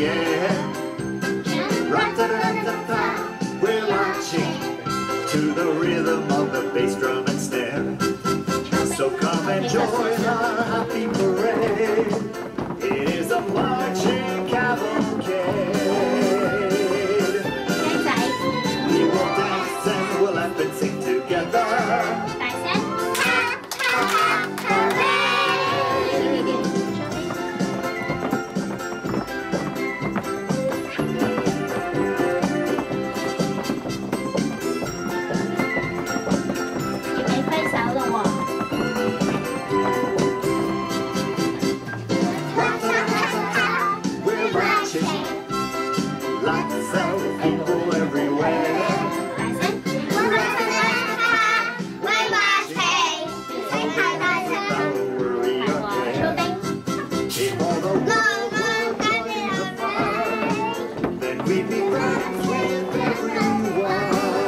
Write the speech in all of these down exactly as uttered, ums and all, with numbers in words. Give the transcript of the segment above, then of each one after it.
the air. Ra-ta-ta-ta-ta, we're marching to the rhythm of the bass drum and snare. So come and join our happy parade. It is a marching cavalcade. We will dance and we'll laugh and sing together. Lots of people everywhere. We're marching. Don't worry or care. If all the world will join in the fun, then we'd be friends with everyone.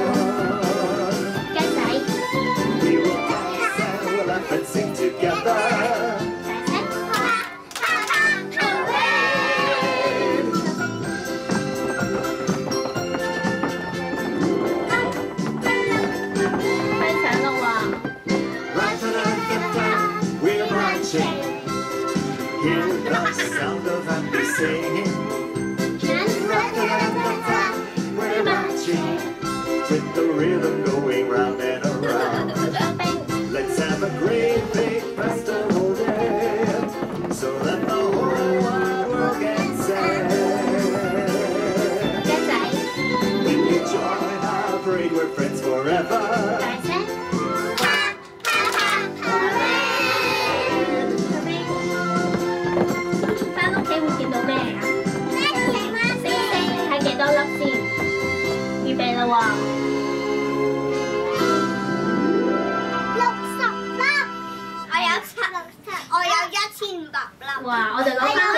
We will dance and we'll laugh and sing together. We're marching. Hear the sound of happy singing. We're marching with the rhythm going round and around. Let's have a great big festival day, so that the whole wide world can say. When you join our parade, we're friends forever. Wow, 我哋攞翻。